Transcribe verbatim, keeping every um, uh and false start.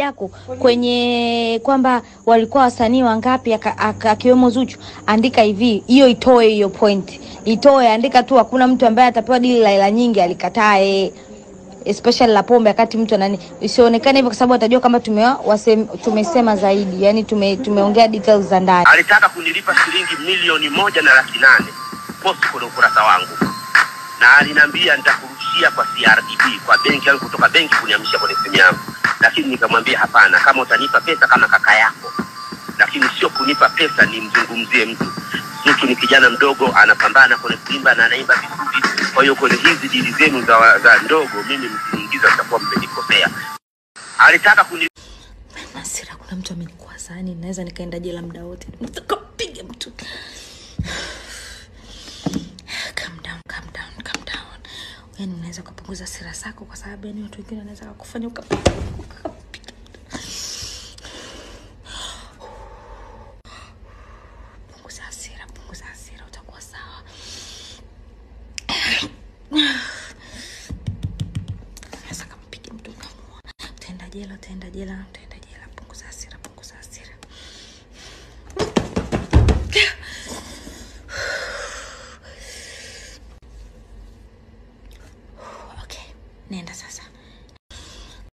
yako kwenye kwamba walikuwa wasanii wangapi akiwemo Zuchu, andika hivi, hiyo itoe hiyo point. Itoe, andika tu hakuna mtu ambaye atapewa dili la hela nyingi alikatae, especially la pombe wakati mtu nani. Isionekane hivyo kwa sababu atajua kama tumewa tumesema zaidi. Yaani tume tumeongea details za ndani. Alitaka kunilipa shilingi milioni moja na laki nane post kwenye ukurasa wangu. Na aliniambia nitakurushia kwa C R D B, kwa benki yangu, kutoka benki kunihamishia kwenye simu yangu. Lakini nikamwambia hapana, kama utanipa pesa kama kaka yako, lakini sio kunipa pesa ni mzungumzie mtu. Mtu ni kijana mdogo anapambana kwenye kuimba na anaimba vizuri. Kwa hiyo kwenye hizi dili zenu za, za ndogo mimi msiingiza, mtakuwa mmenikosea. Alitaka kuni Nasira, kuna mtu amenikwaza, yani naweza nikaenda jela muda wote. Nikapiga mtu. Calm down, calm down, calm down. Yani unaweza kupunguza hasira zako kwa sababu yani watu wengine wanaweza kukufanya ukapiga. Punguza hasira, punguza hasira, utakuwa sawa. Sasa kama piga mtu kamua, utaenda jela, utaenda jela, utaenda jela. Punguza hasira, punguza hasira. Okay, nenda sasa.